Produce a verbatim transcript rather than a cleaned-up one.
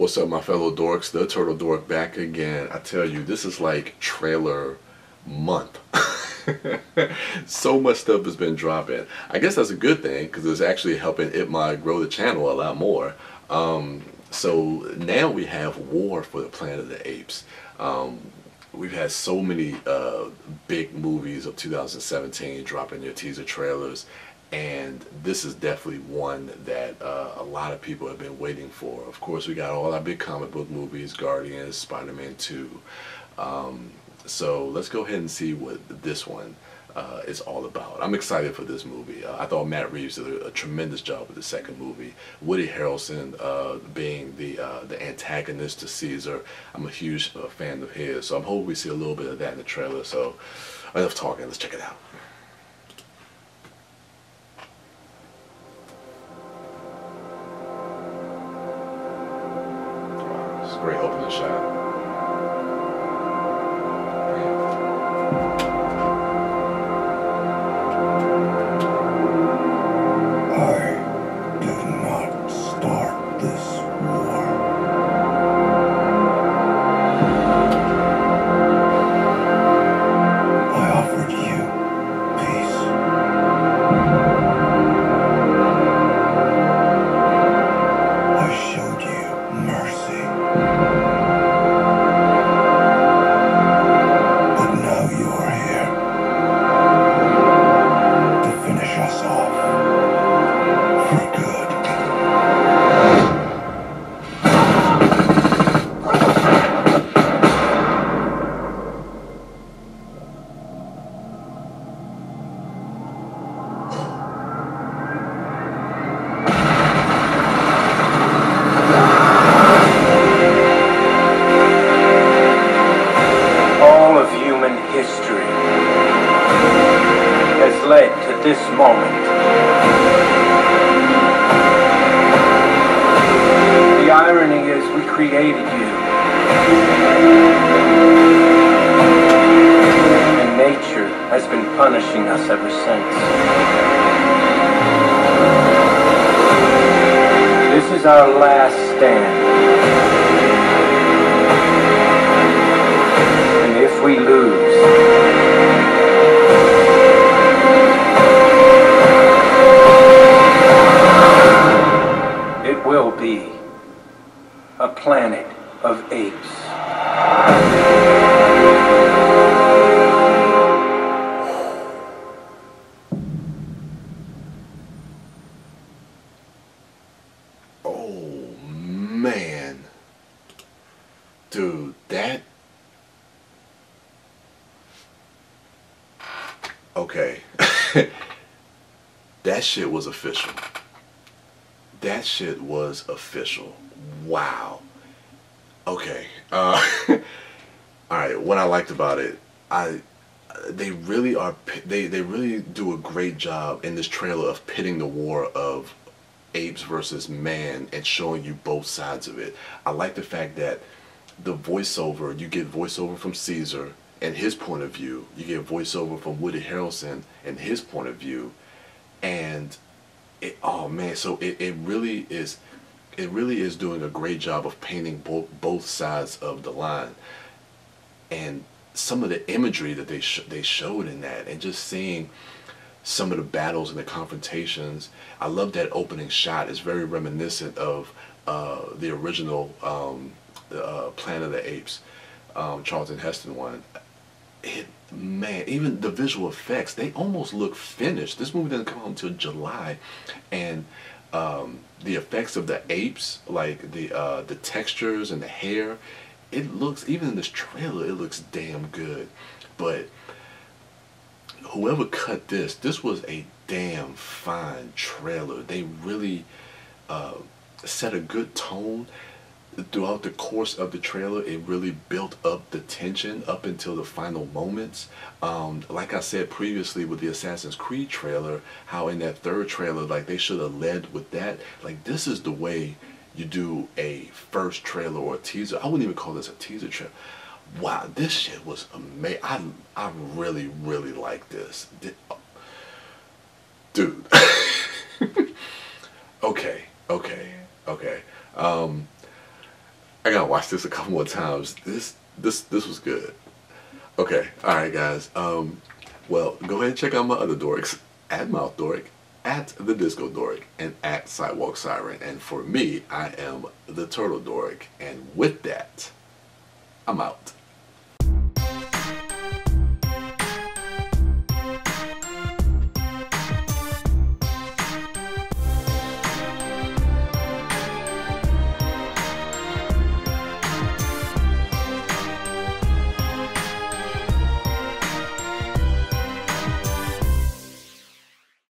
what's up, my fellow dorks? The Turtle Dork back again. I tell you, this is like trailer month. So much stuff has been dropping. I guess that's a good thing because it's actually helping it my grow the channel a lot more. Um, so now we have War for the Planet of the Apes. Um, we've had so many uh, big movies of two thousand seventeen dropping their teaser trailers. And this is definitely one that uh, a lot of people have been waiting for. Of course, we got all our big comic book movies, Guardians, Spider-Man two. Um, so let's go ahead and see what this one uh, is all about. I'm excited for this movie. Uh, I thought Matt Reeves did a, a tremendous job with the second movie. Woody Harrelson uh, being the uh, the antagonist to Caesar. I'm a huge uh, fan of his. So I'm hoping we see a little bit of that in the trailer. So enough talking. Let's check it out. Great opening shot. I did not start this war. I offered you peace. I showed you mercy. But now you are here to finish us off for good. History has led to this moment. The irony is we created you, and nature has been punishing us ever since. This is our last stand. And if we lose, it will be a planet of apes. Oh man, dude, that. Okay, that shit was official. That shit was official. Wow. Okay. Uh, all right. What I liked about it, I they really are. They they really do a great job in this trailer of pitting the war of apes versus man and showing you both sides of it. I like the fact that the voiceover, you get voiceover from Caesar and his point of view, you get voiceover from Woody Harrelson and his point of view, and it, oh man, so it, it really is, it really is doing a great job of painting both both sides of the line, and some of the imagery that they sh they showed in that, and just seeing some of the battles and the confrontations. I love that opening shot. It's very reminiscent of uh, the original um, the, uh, Planet of the Apes, um, Charlton Heston one. It, man, even the visual effects, they almost look finished. This movie doesn't come out until July, and um, the effects of the apes, like the uh, the textures and the hair, it looks, even in this trailer, it looks damn good. But whoever cut this, this was a damn fine trailer. They really uh, set a good tone. Throughout the course of the trailer, it really built up the tension up until the final moments. Um, like I said previously with the Assassin's Creed trailer, how in that third trailer, like they should have led with that. Like, this is the way you do a first trailer or a teaser. I wouldn't even call this a teaser trailer. Wow, this shit was amazing. I, I really, really like this. Dude. Okay, okay, okay. Um, I gotta watch this a couple more times. This this this was good. Okay, all right, guys. Um, well, go ahead and check out my other dorks at Mouth Dork, at the Disco Dork, and at Sidewalk Siren. And for me, I am the Turtle Dork. And with that, I'm out.